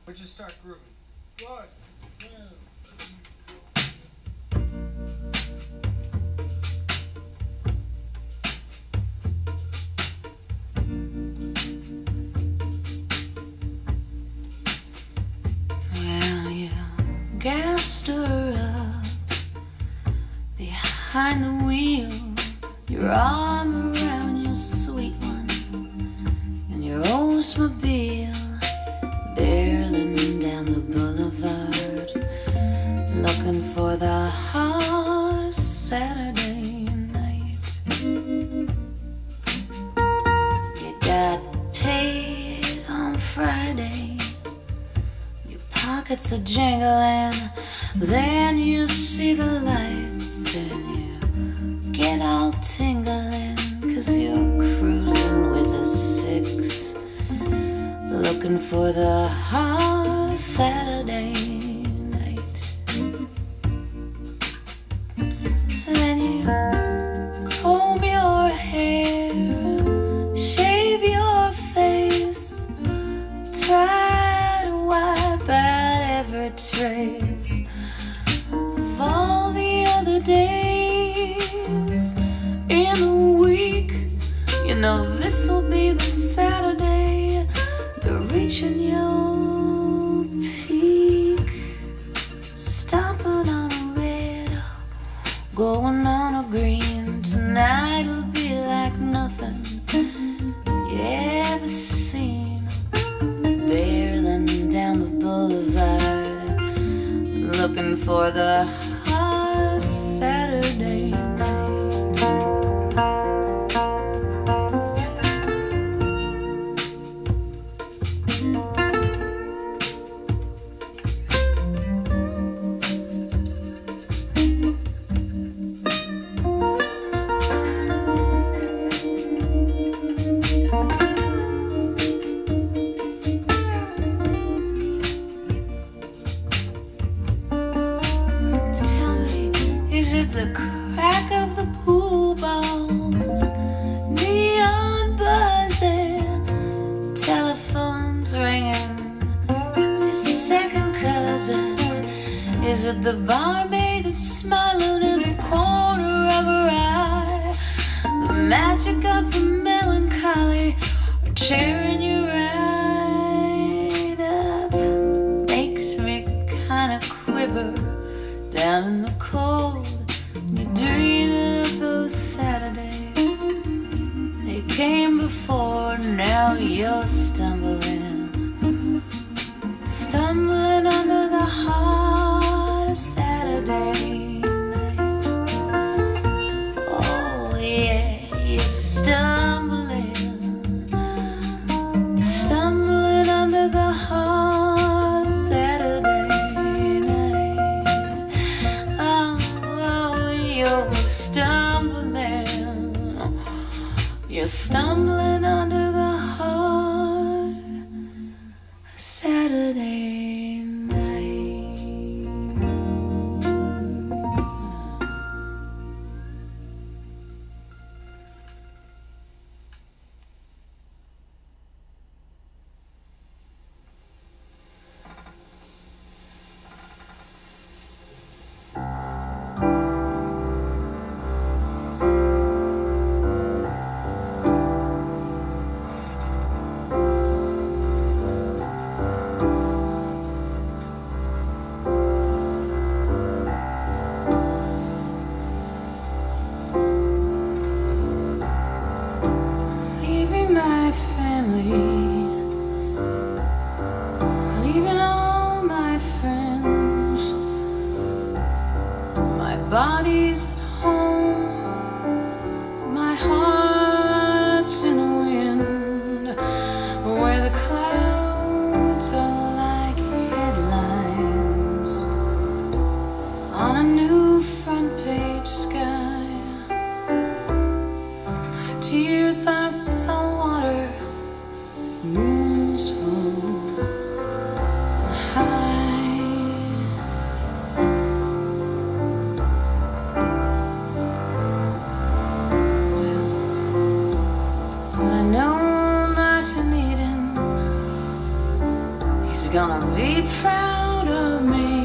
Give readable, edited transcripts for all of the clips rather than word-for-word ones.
But just start grooving. 1, 2. Well, you gassed her up behind the wheel, your arm around your sweet one, and your Oldsmobile barreling down the boulevard, looking for the hot Saturday night. You got paid on Friday, your pockets are jingling, then you see the lights and you get all tingling, 'cause you're cruising with a 6, looking for the hot Saturday night. Then you comb your hair, shave your face, try to wipe out every trace of all the other days in the week. You know this'll be the Saturday you're reaching your peak. Stopping on a red, going on a green. Tonight'll be like nothing you ever seen. Barreling down the boulevard, looking for the hot Saturday night. The crack of the pool balls, neon buzzing, telephones ringing. It's your second cousin. Is it the barmaid that's smiling in the corner of her eye? The magic of the melancholy or tearing you right up makes me kinda quiver down in the cold. You're dreaming of those Saturdays. They came before, now you're stumbling, stumbling under the hot Saturday night. Oh yeah, you're stumbling, stumbling under the hot Saturday night. Oh, you're stumbling, you're stumbling under the hot Saturday night. Leaving all my friends, my body's at home, my heart's in the wind, where the clouds are like headlines on a new front page sky. My tears are salt water, moons full high. gonna be proud of me.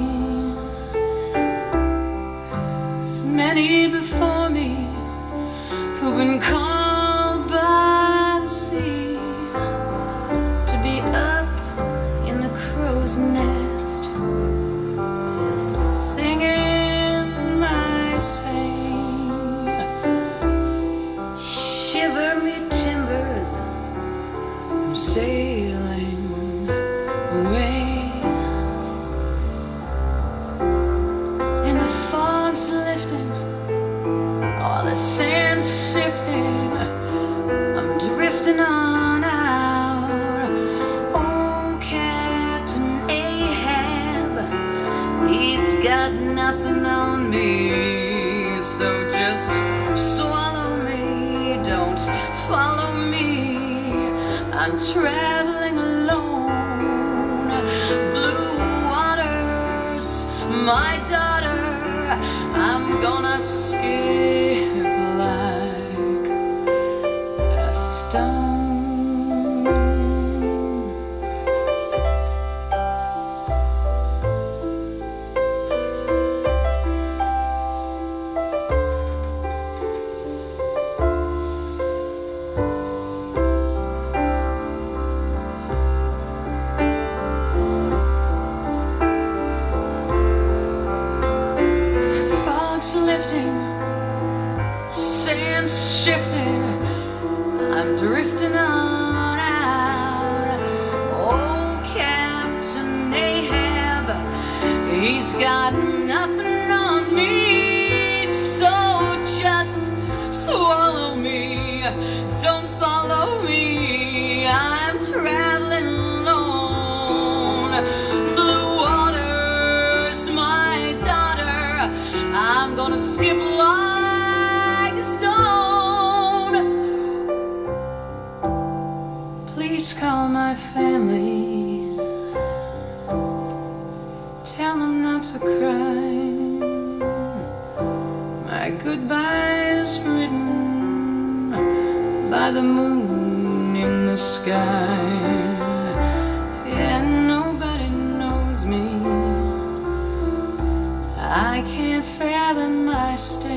There's many before me who've been called by the sea to be up in the crow's nest, just singing my same. Shiver me timbers, I'm sailing away, and the fog's lifting, all the sand's shifting, I'm drifting on out. Oh, Captain Ahab, he's got nothing on me, so just swallow me, don't follow me. I'm traveling alone. Blue waters, my daughter, I'm gonna skip like a stone. Lifting, sand's shifting, I'm drifting on out. Oh, Captain Ahab, he's got nothing on me, so just swallow me, don't follow me. I'm traveling alone. Blue waters, my daughter, I'm gonna skip like a stone. Please call my family, tell them not to cry. My goodbye's written by the moon in the sky. Yeah, nobody knows me, I can't fathom my state.